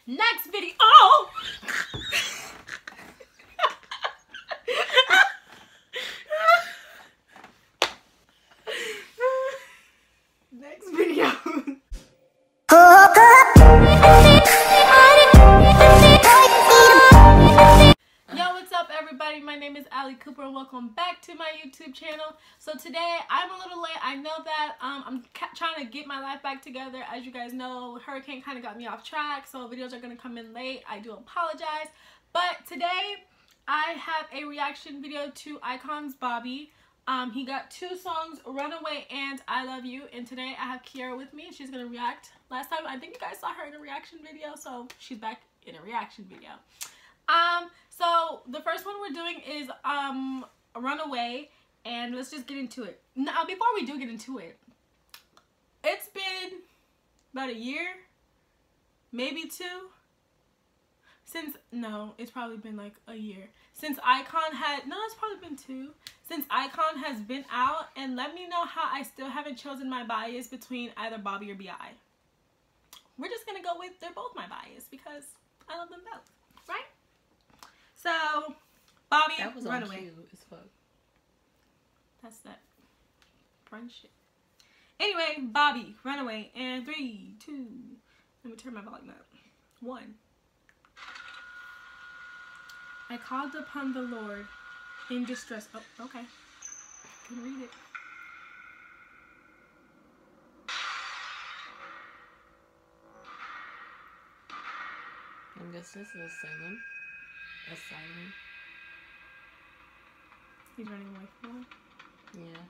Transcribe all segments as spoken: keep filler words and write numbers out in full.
Next video. Oh! Next video. Yo, what's up everybody? My name is Ali Cooper and welcome back to my YouTube channel. So today I'm a little late. I know that um, I'm trying to get my life back together. As you guys know, hurricane kind of got me off track, so videos are going to come in late. I do apologize. But today I have a reaction video to iKON's Bobby. Um, he got two songs, Runaway and I Love You, and today I have Kiara with me. She's going to react. Last time I think you guys saw her in a reaction video, so she's back in a reaction video. Um, so the first one we're doing is um Runaway, and let's just get into it. Now, before we do get into it, it's been about a year, maybe two, since, no, it's probably been like a year, since iKON had, no, it's probably been two, since iKON has been out, and let me know how I still haven't chosen my bias between either Bobby or B I. We're just gonna go with they're both my bias because I love them both, right? So, Bobby, that was Runaway. Cute as fuck. That's that friendship. Anyway, Bobby, Runaway, and three, two. Let me turn my volume up. One. I called upon the Lord in distress. Oh, okay. Can read it. I guess this is Asylum. Asylum. He's running away from him? Yeah.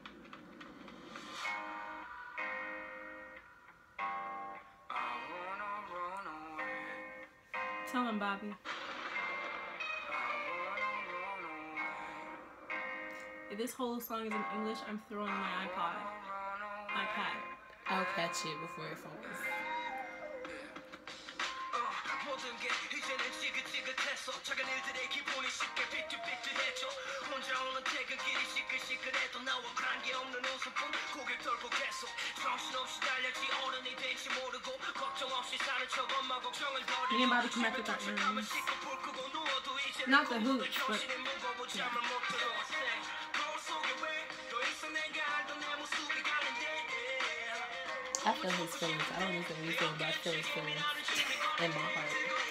Tell him, Bobby. If this whole song is in English, I'm throwing my iPod. iPad. I'll catch it before it falls. Me and Bobby come after that room. Not the hooch, but yeah. I feel his feelings. I don't even really feel about feel his feelings in my heart.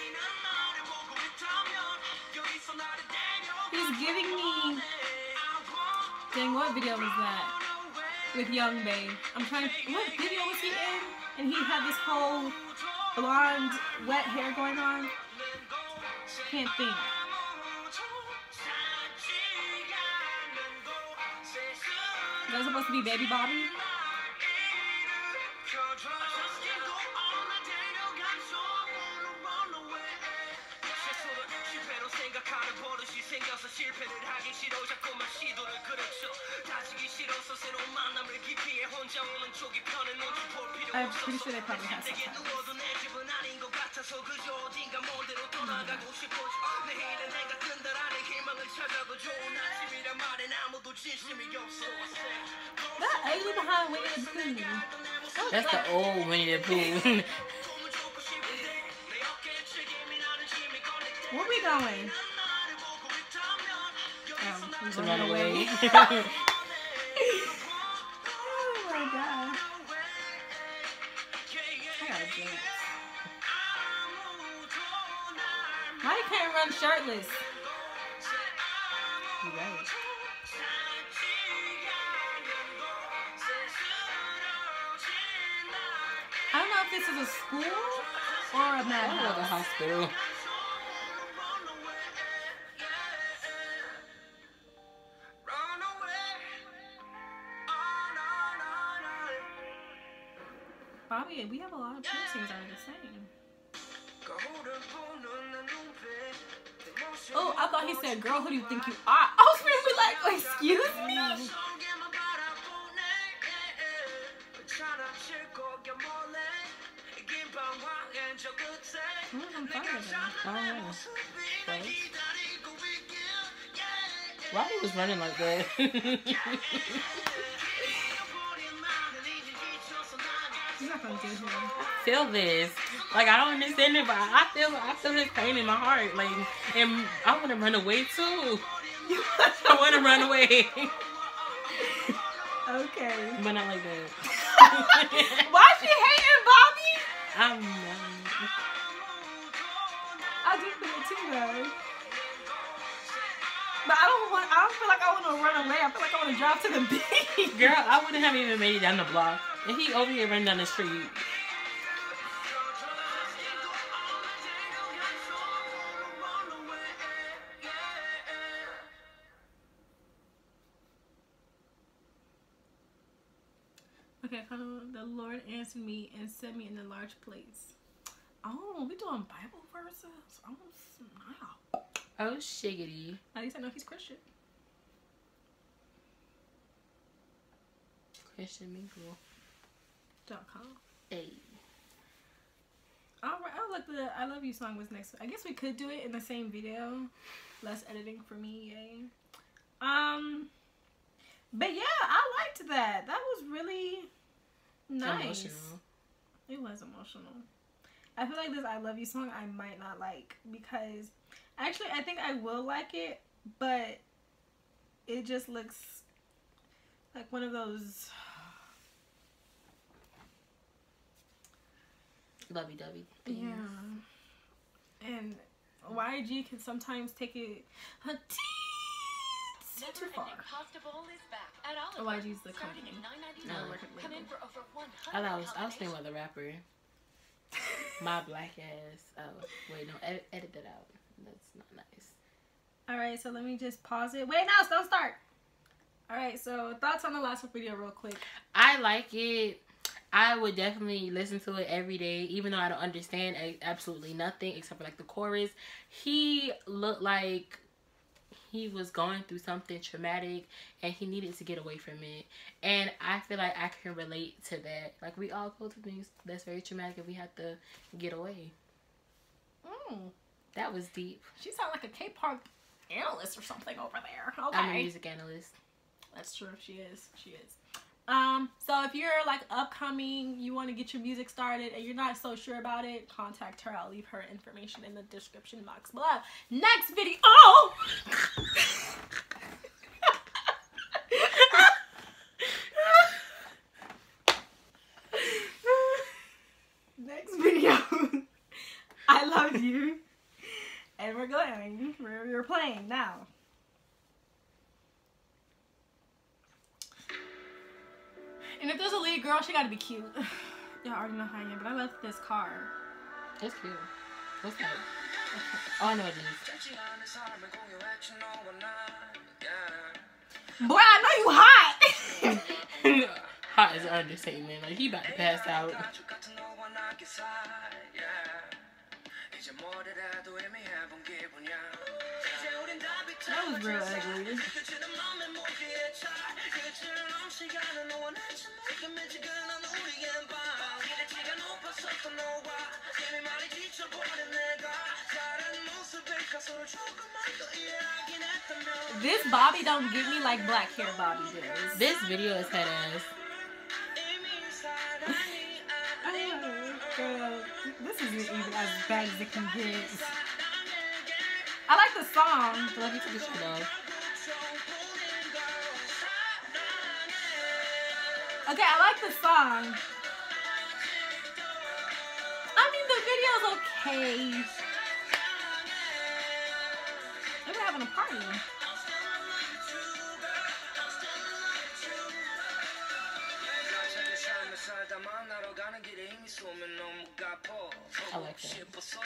He's giving me. Dang, what video was that? With Young Bae. I'm trying. What video was he in? And he had this whole blonde, wet hair going on. Can't think. Is that supposed to be Baby Bobby? I'm pretty sure they probably have subtitles. That ugly behind Winnie the Pooh. That's the old Winnie the Pooh. Where we going? Oh, to run away. Oh my god. I gotta drink. Why you can't run shirtless? You're right. I don't know if this is a school or a madhouse. Like a hospital. Bobby, we have a lot of piercings that are the same. Oh, I thought he said, girl, who do you think you are? I was really like, oh, excuse me? I'm fine with that. Oh, yeah. Why he was running like that? You're not gonna do him. I feel this. Like, I don't understand it, but I feel I feel his pain in my heart. Like, and I want to run away too. I want to run away. Okay. But not like that. Why is she hating Bobby? I'm um, I do feel it too, though. But I don't want. I don't feel like I want to run away. I feel like I want to drive to the beach. girl, I wouldn't have even made it down the block. And he over here running down the street. Okay, kind of, the Lord answered me and set me in a large place. Oh, we doing Bible verses? Oh, snap. Oh, shiggity. At least I know he's Christian. Christian Mingle. Dot com. Hey. Alright, I like the I Love You song was next. I guess we could do it in the same video. Less editing for me, yay. Um, but yeah, I liked that. That was really nice. Emotional. It was emotional. I feel like this I Love You song I might not like because actually I think I will like it, but it just looks like one of those lovey-dovey. yeah. And Y G can sometimes take it a teensy too far. Oh, Y G's the company. No. Come in for over one hundred. I was I was thinking about the rapper. My black ass. Oh wait, no, edit, edit that out. That's not nice. All right, so let me just pause it. Wait, no, don't start. All right, so thoughts on the last video, real quick. I like it. I would definitely listen to it every day, even though I don't understand absolutely nothing except for like the chorus. He looked like he was going through something traumatic and he needed to get away from it. And I feel like I can relate to that. Like, we all go through things that's very traumatic and we have to get away. Mm. That was deep. She sounds like a K-pop analyst or something over there. Okay. I'm a music analyst. That's true. She is. She is. Um, so if you're like upcoming, you want to get your music started and you're not so sure about it, contact her. I'll leave her information in the description box below. Next video. Oh! Next video. I love you. And we're going. We're, we're playing now. And if there's a lead girl, she gotta be cute. Y'all already know how I am, but I love this car. It's cute. What's that? Oh, I know what it is. Boy, I know you hot. Hot is an understatement. Like, he about to pass out. That was real ugly. This Bobby don't get me like black hair Bobby does. This video is head ass. Oh, girl, this isn't even as bad as it can get. I like the song. Let me take this shit off. Okay, I like the song. I mean, the video's okay. They were having a party. I like that.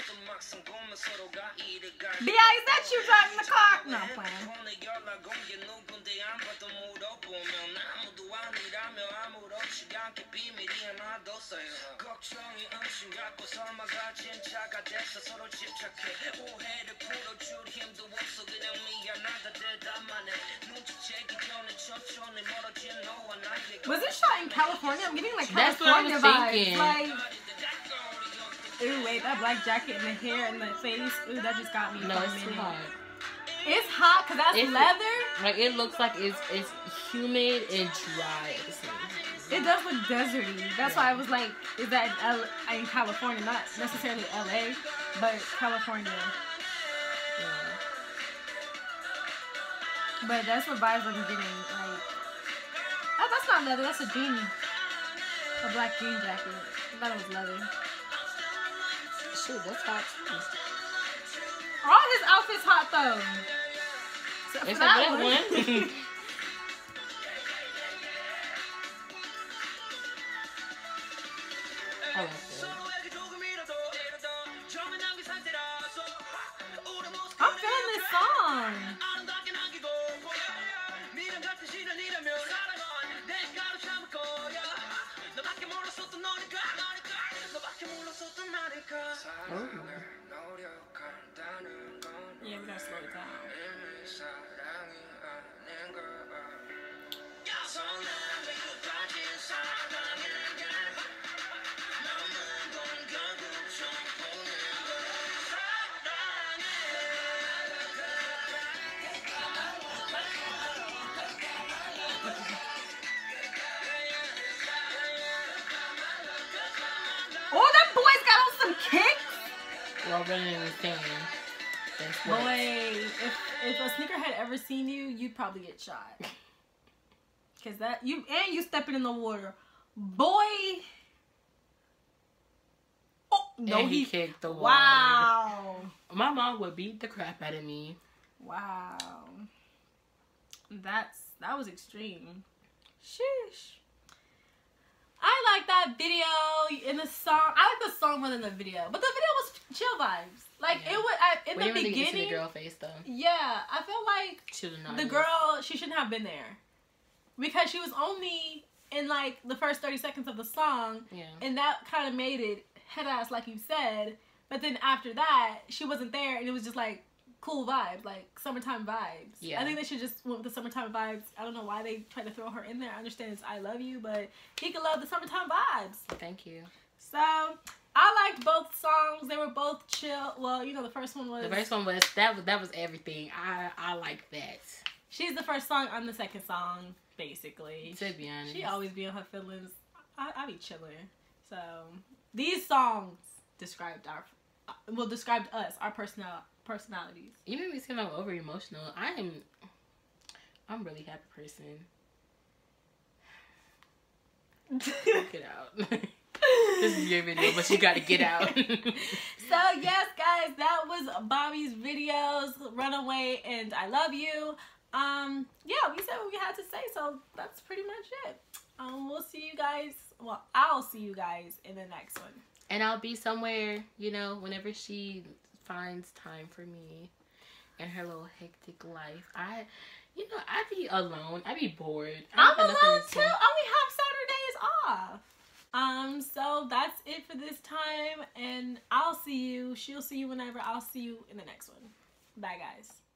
Yeah, is that you driving the car? No, I'm playing. Was it shot in California? I'm getting like California That's what I was vibes. thinking. Like, ooh, wait, that black jacket and the hair and the face. Ooh, that just got me. No, for a it's too minute. hot. It's hot because that's It's- leather. Like, it looks like it's it's humid and dry at the same time. It does look deserty. That's why I was like, is that in, L- in California? Not necessarily L A, but California. Yeah. But that's what vibes I'm getting. Like, oh, that's not leather. That's a jean. A black jean jacket. I thought it was leather. Shoot, that's hot too. All his outfits hot though. Except for Except that that one. one. I like that. I'm feeling this song. Oh. Yeah, we gotta slow it down. Oh, that boy's got on some kicks. Well, running in the sand. That's what. Boy, if if a sneaker had ever seen you, you'd probably get shot. Cause that you and you stepping in the water, boy. Oh no, And he he kicked the water. Wow. My mom would beat the crap out of me. Wow. That's that was extreme. Sheesh. I like that video in the song. I like the song more than the video, but the video was chill vibes. Like Yeah. it was I, in We the didn't really get to see beginning. the girl face though. Yeah, I feel like She was not. the girl, she shouldn't have been there because she was only in like the first thirty seconds of the song, Yeah. and that kind of made it head ass like you said. But then after that, she wasn't there, and it was just like cool vibes, like summertime vibes. Yeah. I think they should just went with the summertime vibes. I don't know why they tried to throw her in there. I understand it's I love you, but he could love the summertime vibes. Thank you. So I liked both songs. They were both chill. Well, you know, the first one was The first one was that was that was everything. I I like that. she's the first song. I'm the second song, basically. To be honest. She always be on her feelings. I, I be chilling. So these songs described our, uh, well, described us, our personal personalities. You made me seem like over emotional. I am. I'm a really happy person. Get out. This is your video, but you gotta get out. So yes, guys, that was Bobby's videos, Runaway and I Love You. Um, yeah, we said what we had to say, so that's pretty much it. Um, we'll see you guys. Well, I'll see you guys in the next one. And I'll be somewhere, you know, whenever she finds time for me in her little hectic life. I, you know, I be alone. I be bored. I I'm don't have nothing alone to too. say. I only have Saturdays off. Um, so that's it for this time, and I'll see you. She'll see you whenever. I'll see you in the next one. Bye, guys.